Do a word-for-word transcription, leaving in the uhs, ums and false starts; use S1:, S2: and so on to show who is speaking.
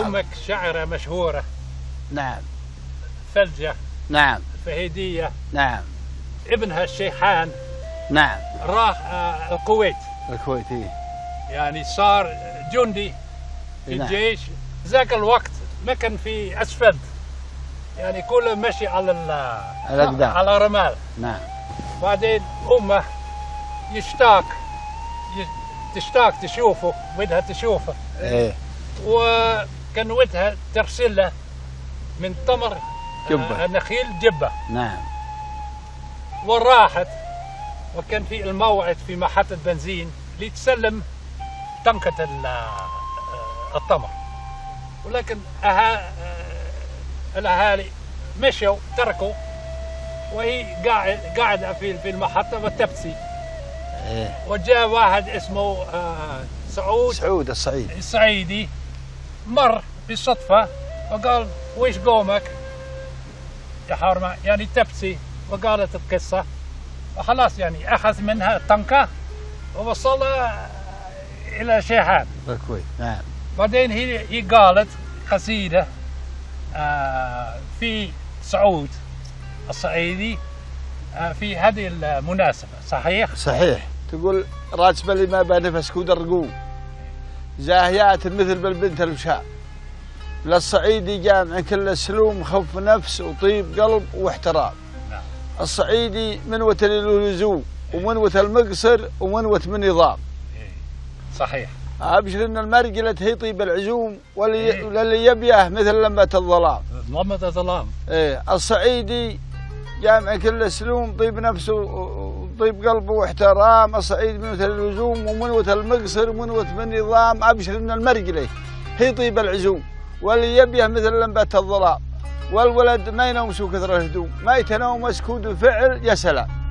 S1: أمك شاعرة مشهورة.
S2: نعم.
S1: ثلجة.
S2: نعم.
S1: فهيدية.
S2: نعم.
S1: ابنها الشيحان.
S2: نعم.
S1: راح آه الكويت.
S2: الكويت إيه.
S1: يعني صار جندي في
S2: نعم.
S1: الجيش. ذاك الوقت ما كان في أسفلت، يعني كله مشي على
S2: الأقدام،
S1: على رمال.
S2: نعم.
S1: بعدين أمه يشتاق تشتاق تشوفه، ودها تشوفه.
S2: ايه.
S1: وكان ودها ترسل له من تمر
S2: جبة.
S1: النخيل جبة.
S2: نعم.
S1: وراحت، وكان في الموعد في محطة بنزين لتسلم تنكة التمر، ولكن أها الأهالي مشوا تركوا، وهي قاعد قاعدة في في المحطة وتبكي.
S2: إيه.
S1: وجاء واحد اسمه آه سعود
S2: سعود الصعيد
S1: الصعيدي، مر بالصدفة وقال ويش قومك يا حرمة، يعني تبكي، وقالت القصة، وخلاص يعني أخذ منها التنكة ووصلها إلى شيحان
S2: الكويت. نعم.
S1: بعدين هي هي قالت قصيدة آه في سعود الصعيدي آه في هذه المناسبة. صحيح؟
S2: صحيح. تقول راتب اللي ما بنفس كود الرقوم زاهيات مثل بالبنت المشاء، للصعيدي جامع كل سلوم خوف نفس وطيب قلب واحترام.
S1: نعم.
S2: الصعيدي منوة للزوم ومنوة المقصر ومنوة من نظام.
S1: صحيح.
S2: أبشر إن المرجلة هي طيب العزوم واللي يبيه مثل لمبة الظلام.
S1: لمبة الظلام.
S2: إيه. الصعيدي جامع كل سلوم طيب نفسه وطيب قلبه واحترام. الصعيد منوة اللزوم ومنوة المقصر ومنوة من نظام. أبشر إن المرجلة هي طيب العزوم واللي يبيه مثل لمبة الظلام. والولد ما ينوم سو كثر الهدوم، ما يتنوم مسكود فعل يا سلام.